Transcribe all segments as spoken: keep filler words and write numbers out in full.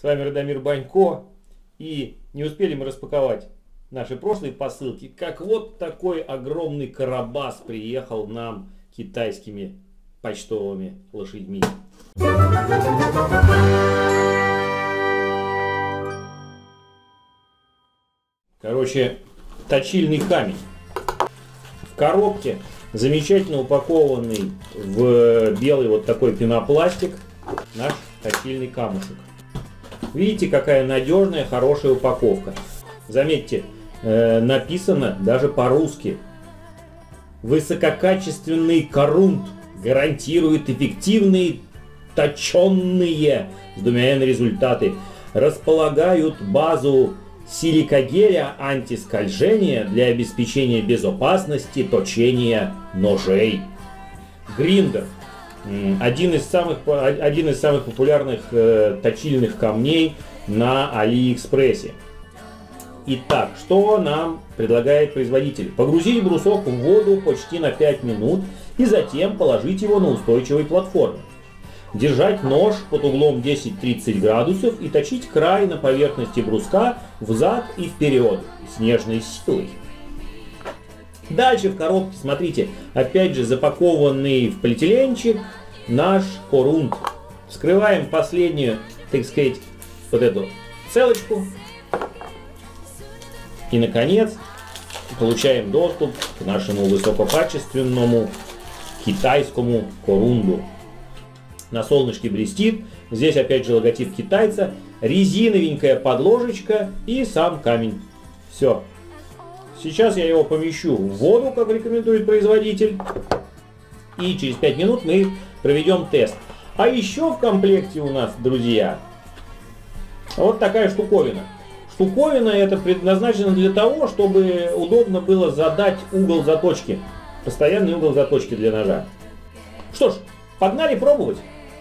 С вами Радомир Банько. И не успели мы распаковать наши прошлые посылки, как вот такой огромный карабас приехал нам китайскими почтовыми лошадьми. Короче, точильный камень. В коробке замечательно упакованный в белый вот такой пенопластик наш точильный камушек. Видите, какая надежная, хорошая упаковка. Заметьте, э, написано даже по-русски. Высококачественный корунт гарантирует эффективные точенные с двумя Н результаты. Располагают базу силикогеля антискольжения для обеспечения безопасности точения ножей. Гриндер. Один из самых, один из самых популярных э, точильных камней на Алиэкспрессе. Итак, что нам предлагает производитель? Погрузить брусок в воду почти на пять минут и затем положить его на устойчивой платформе. Держать нож под углом десять-тридцать градусов и точить край на поверхности бруска взад и вперед с нежной силой. Дальше в коробке, смотрите, опять же запакованный в полиэтиленчик наш корунт. Вскрываем последнюю, так сказать, вот эту целочку. И, наконец, получаем доступ к нашему высококачественному китайскому корунду. На солнышке блестит. Здесь опять же логотип китайца. Резиновенькая подложечка и сам камень. Все. Сейчас я его помещу в воду, как рекомендует производитель. И через пять минут мы проведем тест. А еще в комплекте у нас, друзья, вот такая штуковина. Штуковина это предназначена для того, чтобы удобно было задать угол заточки. Постоянный угол заточки для ножа. Что ж, погнали пробовать.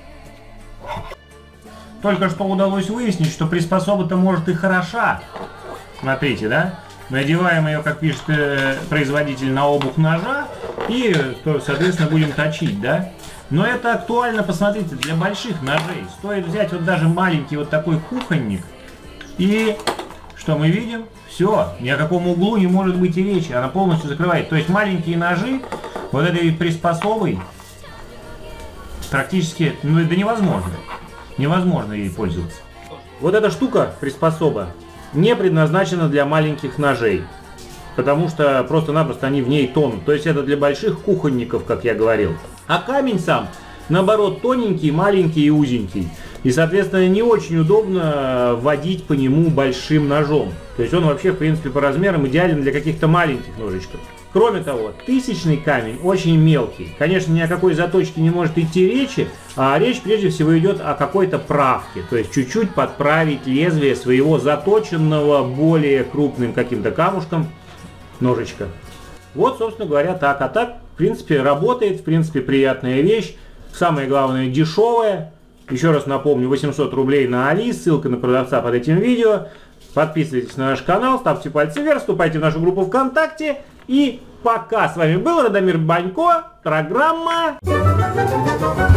Только что удалось выяснить, что приспособа-то может и хороша. Смотрите, да? Надеваем ее, как пишет э, производитель, на обух ножа и, то, соответственно, будем точить, да? Но это актуально, посмотрите, для больших ножей. Стоит взять вот даже маленький вот такой кухонник. И что мы видим? Все, ни о каком углу не может быть и речи. Она полностью закрывает. То есть маленькие ножи вот этой приспособой практически, ну это невозможно. Невозможно ей пользоваться. Вот эта штука, приспособа, не предназначена для маленьких ножей. Потому что просто-напросто они в ней тонут. То есть это для больших кухонников, как я говорил. А камень сам, наоборот, тоненький, маленький и узенький. И, соответственно, не очень удобно водить по нему большим ножом. То есть он вообще, в принципе, по размерам идеален для каких-то маленьких ножичков. Кроме того, тысячный камень очень мелкий. Конечно, ни о какой заточке не может идти речи, а речь прежде всего идет о какой-то правке. То есть чуть-чуть подправить лезвие своего заточенного более крупным каким-то камушком ножичка. Вот, собственно говоря, так. А так, в принципе, работает, в принципе, приятная вещь. Самое главное, дешевая. Еще раз напомню, восемьсот рублей на Али, ссылка на продавца под этим видео. Подписывайтесь на наш канал, ставьте пальцы вверх, вступайте в нашу группу ВКонтакте. И пока. С вами был Радомир Банько. Программа...